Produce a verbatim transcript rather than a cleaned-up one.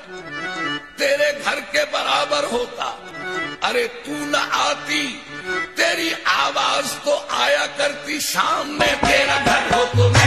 तेरे घर के बराबर होता, अरे तू न आती, तेरी आवाज तो आया करती शाम में, तेरा घर हो तो